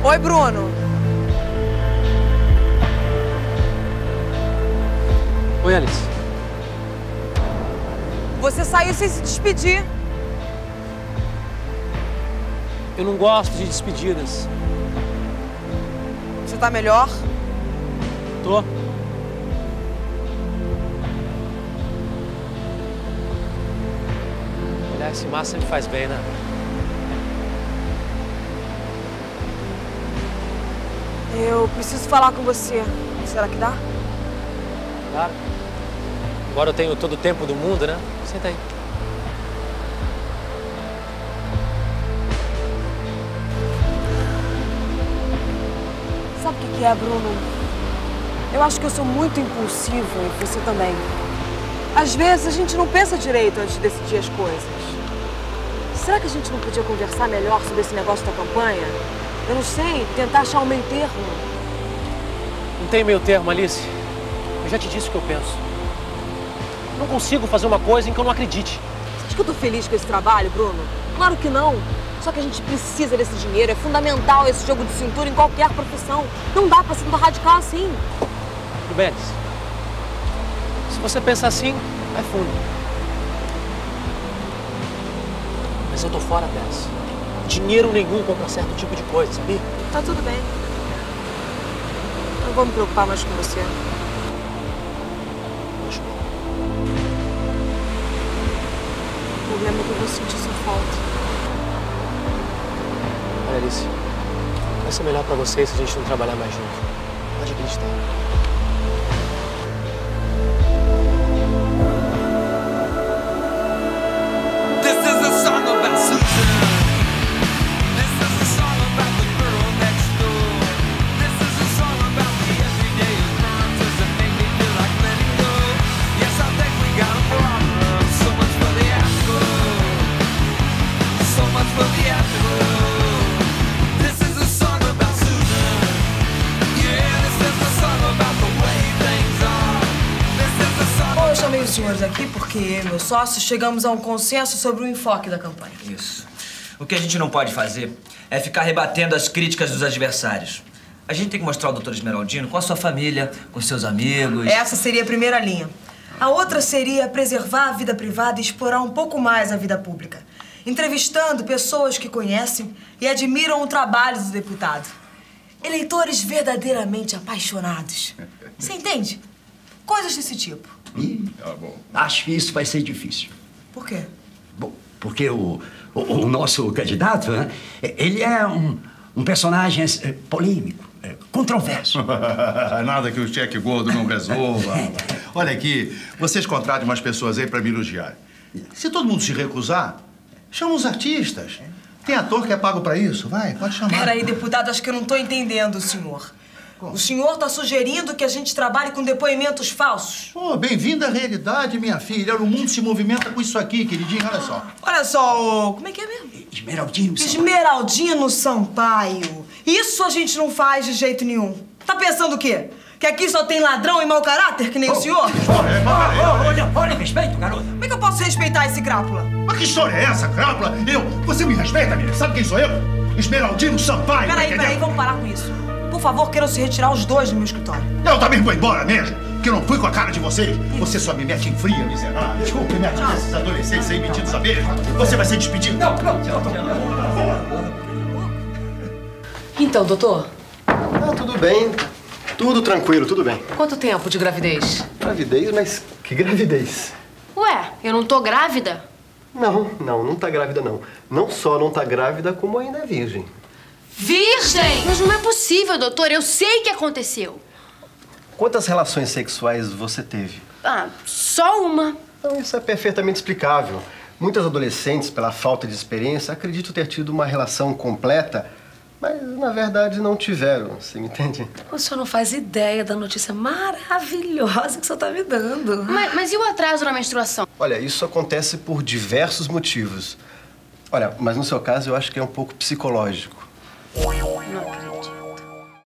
Oi, Bruno. Oi, Alice. Você saiu sem se despedir. Eu não gosto de despedidas. Você tá melhor? Tô. Olhar esse mar sempre faz bem, né? Eu preciso falar com você. Será que dá? Claro. Agora eu tenho todo o tempo do mundo, né? Senta aí. Sabe o que é, Bruno? Eu acho que eu sou muito impulsiva e você também. Às vezes a gente não pensa direito antes de decidir as coisas. Será que a gente não podia conversar melhor sobre esse negócio da campanha? Eu não sei, tentar achar um meio termo. Não tem meio termo, Alice. Eu já te disse o que eu penso. Eu não consigo fazer uma coisa em que eu não acredite. Você acha que eu tô feliz com esse trabalho, Bruno? Claro que não. Só que a gente precisa desse dinheiro. É fundamental esse jogo de cintura em qualquer profissão. Não dá pra ser tão radical assim. Tudo bem, Alice. Se você pensa assim, vai fundo. Mas eu tô fora dessa. Dinheiro nenhum compra certo tipo de coisa, sabia? Tá tudo bem. Não vou me preocupar mais com você. O problema é que eu vou sentir sua falta. Olha, Alice, vai ser melhor pra vocês se a gente não trabalhar mais junto. Pode acreditar. Os senhores aqui porque eu e meu sócio chegamos a um consenso sobre o enfoque da campanha. Isso. O que a gente não pode fazer é ficar rebatendo as críticas dos adversários. A gente tem que mostrar o Dr. Esmeraldino com a sua família, com seus amigos. Essa seria a primeira linha. A outra seria preservar a vida privada e explorar um pouco mais a vida pública, entrevistando pessoas que conhecem e admiram o trabalho do deputado. Eleitores verdadeiramente apaixonados. Você entende? Coisas desse tipo. Acho que isso vai ser difícil. Por quê? Bom, porque o nosso candidato, né, ele é um personagem polêmico, controverso. Nada que o cheque gordo não resolva. Olha aqui, vocês contratem umas pessoas aí pra me elogiar. Se todo mundo se recusar, chama os artistas. Tem ator que é pago pra isso? Vai, pode chamar. Peraí, deputado, acho que eu não tô entendendo o senhor. O senhor tá sugerindo que a gente trabalhe com depoimentos falsos? Oh, bem-vinda à realidade, minha filha. O mundo se movimenta com isso aqui, queridinha, olha só. Olha só, como é que é mesmo? Esmeraldino Sampaio. Esmeraldino Sampaio. Isso a gente não faz de jeito nenhum. Tá pensando o quê? Que aqui só tem ladrão e mau caráter, que nem o senhor? Olha, respeito, garoto. Como é que eu posso respeitar esse crápula? Mas que história é essa, crápula? Você me respeita, menina? Sabe quem sou eu? Esmeraldino Sampaio. Peraí, vamos parar com isso. Por favor, queiram se retirar os dois do meu escritório. Eu também vou embora mesmo, que eu não fui com a cara de vocês. Você só me mete em fria, miserável. Desculpe, me mete esses adolescentes aí metidos a beijo. Você vai ser despedido. Não. Então, doutor? Tudo bem. Tudo tranquilo, tudo bem. Quanto tempo de gravidez? Gravidez? Mas que gravidez? Ué, eu não tô grávida? Não tá grávida, não. Não só não tá grávida, como ainda é virgem. Virgem? Mas não é possível, doutor. Eu sei o que aconteceu. Quantas relações sexuais você teve? Só uma. Então, isso é perfeitamente explicável. Muitas adolescentes, pela falta de experiência, acreditam ter tido uma relação completa, mas, na verdade, não tiveram. Você me entende? O senhor não faz ideia da notícia maravilhosa que o senhor tá me dando. Mas e o atraso na menstruação? Olha, isso acontece por diversos motivos. Olha, mas no seu caso, eu acho que é um pouco psicológico.